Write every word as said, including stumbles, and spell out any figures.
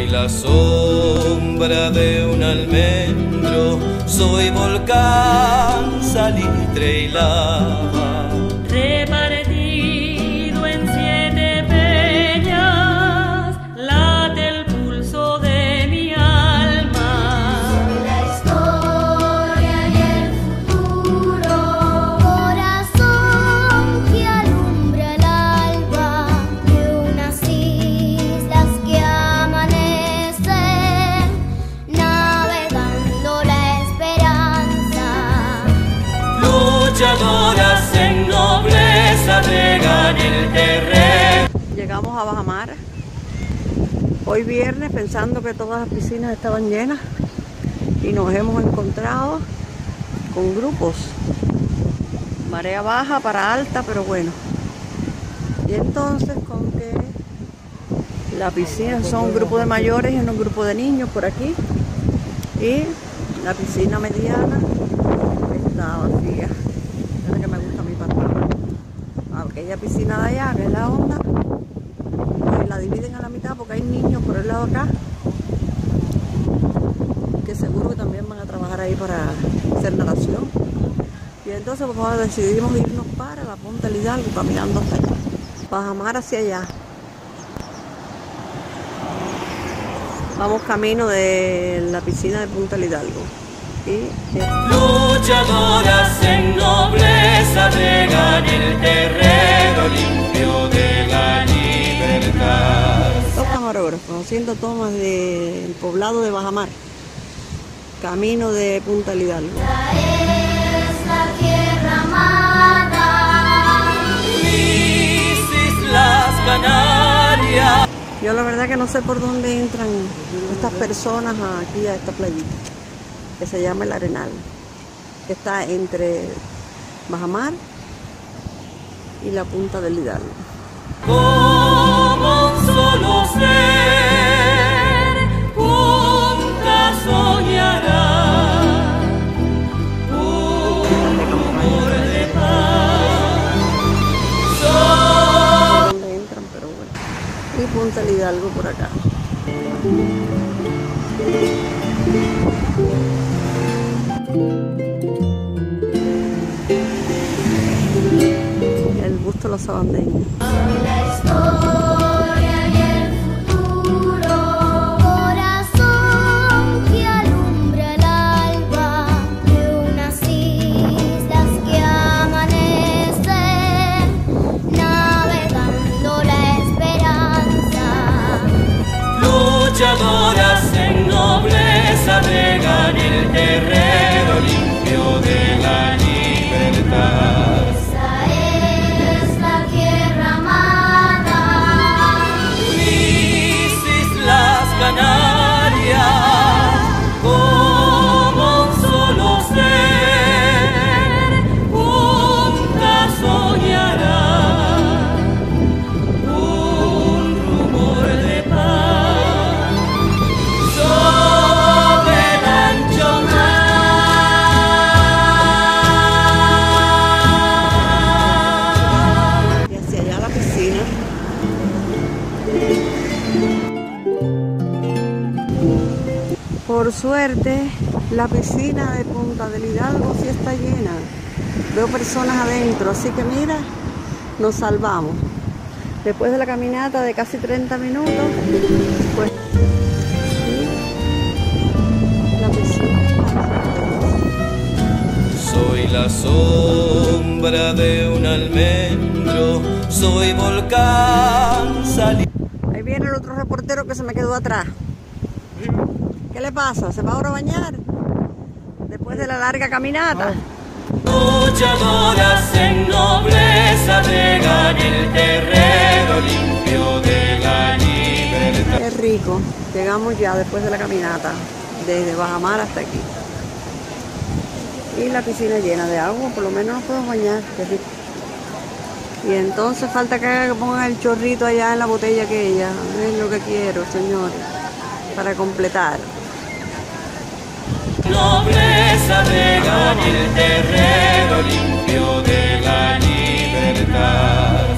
Soy la sombra de un almendro, soy volcán, salitre y lava. Repartido en siete peñas, late el pulso de mi alma. Soy la historia y el futuro, corazón que alumbra el alba de unas islas que amanecen, navegando la esperanza. Luchadoras en nobleza regan el terreno. Llegamos a Bajamar hoy viernes pensando que todas las piscinas estaban llenas y nos hemos encontrado con grupos, marea baja para alta, pero bueno. Y entonces con que la piscina son un grupo de mayores y un grupo de niños por aquí, y la piscina mediana está vacía. Es la que me gusta a mí para aquella piscina de allá, que es la honda, pues la dividen a la mitad porque hay niños por el lado de acá que seguro que también van a trabajar ahí para hacer natación. Y entonces pues ahora decidimos irnos para la Punta del Hidalgo, caminando hasta allá, Bajamar hacia allá. Vamos camino de la piscina de Punta del Hidalgo. Y, eh, Luchadoras en nobleza regan el terreno limpio de la libertad. Dos camarógrafos haciendo tomas del poblado de Bajamar, camino de Punta del Hidalgo. Es la tierra amada, Mis Islas Canarias. Yo la verdad que no sé por dónde entran estas personas aquí a esta playita, que se llama El Arenal, que está entre Bajamar y la Punta del Hidalgo. Como un solo ser, juntas soñará un rumor de paz. ¿Por dónde entran? Pero bueno. Y Punta del Hidalgo por acá. El busto de los sabandeños. soy la historia y el futuro, corazón que alumbra el alba de unas islas que amanecen, navegando la esperanza. Luchadoras en nobleza regan el terreno limpio de la libertad. Esa es la tierra amada, Mis Islas Canarias, como un solo ser, juntas soñarán un rumor de paz sobre el ancho mar. Y hacia allá la piscina. Por suerte, la piscina de Punta del Hidalgo sí está llena. Veo personas adentro, así que mira, nos salvamos. Después de la caminata de casi treinta minutos, pues la piscina. Soy la sombra de un almendro, soy volcán, salí. Ahí viene el otro reportero que se me quedó atrás. ¿Qué le pasa? ¿Se va ahora a bañar? Después de la larga caminata. Luchadoras en nobleza regan el terreno limpio de la libertad. Qué rico. Llegamos ya después de la caminata, desde Bajamar hasta aquí. Y la piscina llena de agua, por lo menos nos podemos bañar. Qué rico. Y entonces falta que haga que pongan el chorrito allá en la botella aquella. Es lo que quiero, señores, para completar. Nobleza regan el terreno limpio de la libertad.